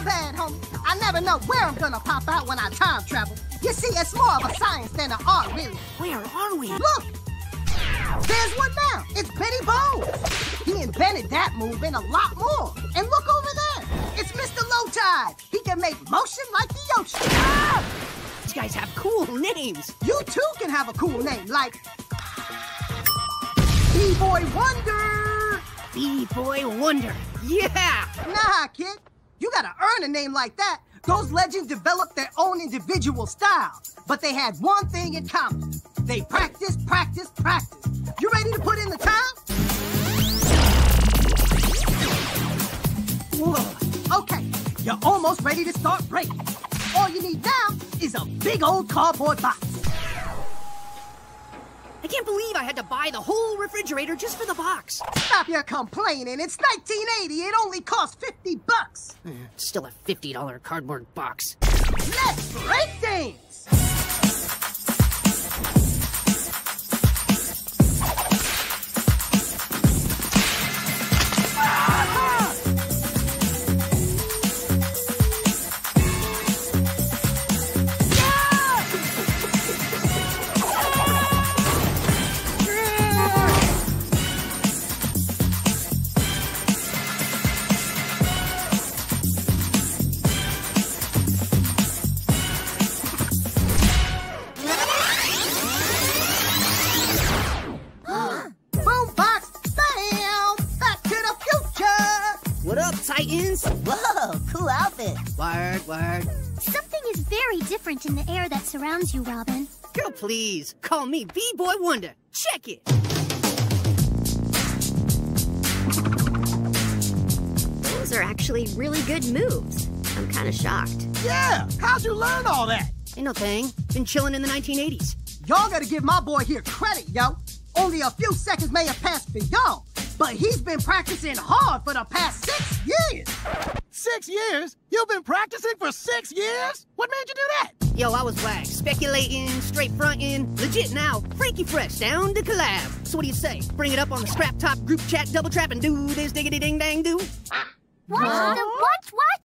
bad, homie. I never know where I'm gonna pop out when I time travel. You see, it's more of a science than an art, really. Where are we? Look! There's one now. It's Benny Bones. He invented that move and a lot more. And look over there. It's Mr. Low Tide. He can make motion like the ocean. Ah! These guys have cool names. You too can have a cool name like B-Boy Wonder. B-Boy Wonder. Yeah! Nah, kid. You gotta earn a name like that. Those legends developed their own individual style. But they had one thing in common. They practice, practice, practice. You ready to put in the time? Whoa. Okay, you're almost ready to start breaking. All you need now is a big old cardboard box. I can't believe I had to buy the whole refrigerator just for the box. Stop your complaining. It's 1980. It only costs $50. Still a $50 cardboard box. Let's break things! What up, Titans? Whoa, cool outfit. Word. Something is very different in the air that surrounds you, Robin. Girl, please, call me B-Boy Wonder. Check it. Those are actually really good moves. I'm kind of shocked. Yeah, how'd you learn all that? Ain't no thing. Been chilling in the 1980s. Y'all gotta give my boy here credit, yo. Only a few seconds may have passed for y'all, but he's been practicing hard for the past 6 years. 6 years? You've been practicing for 6 years? What made you do that? Yo, I was whack. Speculating, straight fronting, legit now. Freaky Fresh, down to collab. So what do you say? Bring it up on the scrap top group chat double trap and do this diggity ding dang do? What? What?